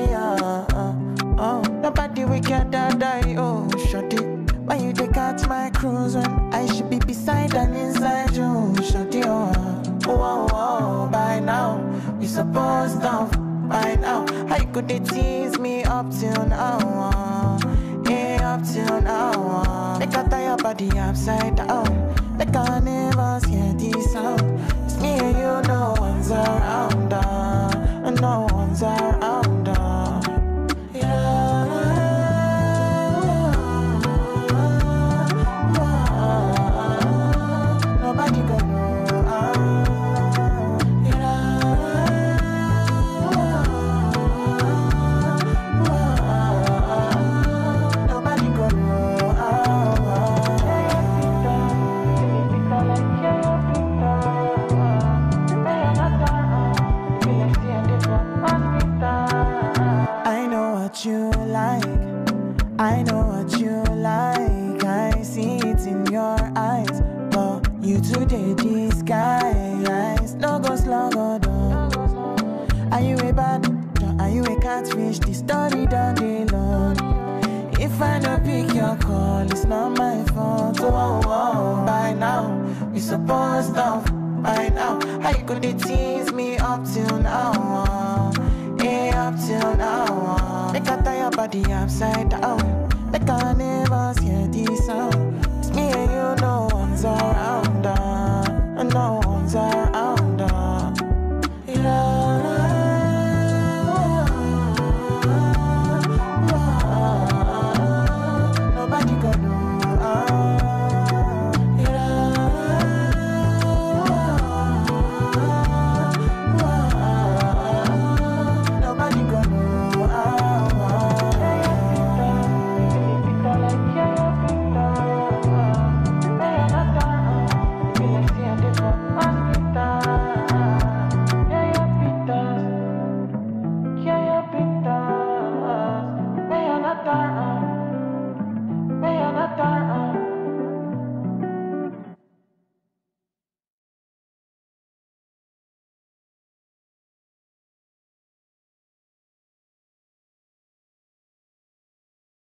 me, nobody we can die, oh, shut it. Why you take out my cruise when I should be beside and inside you, shut it, oh, by now, we supposed to, by now. How you could they tease me up till now, yeah, up till now, make I tie your body upside down, make I never hear this sound. It's me and you, no one's around, and no one's around, yeah. Nobody gonna you like, I know what you like, I see it in your eyes, but you today disguise, no go slow down. Are you a bad, are you a catfish, the story done day long. If I don't pick your call, it's not my fault, oh, by now, we supposed to, by now. How you gonna tease me up till now, yeah, up till now. Make I tie your body upside down, make I never hear this sound. It's me and you, no one's around, and no one's around, yeah. Nobody gonna me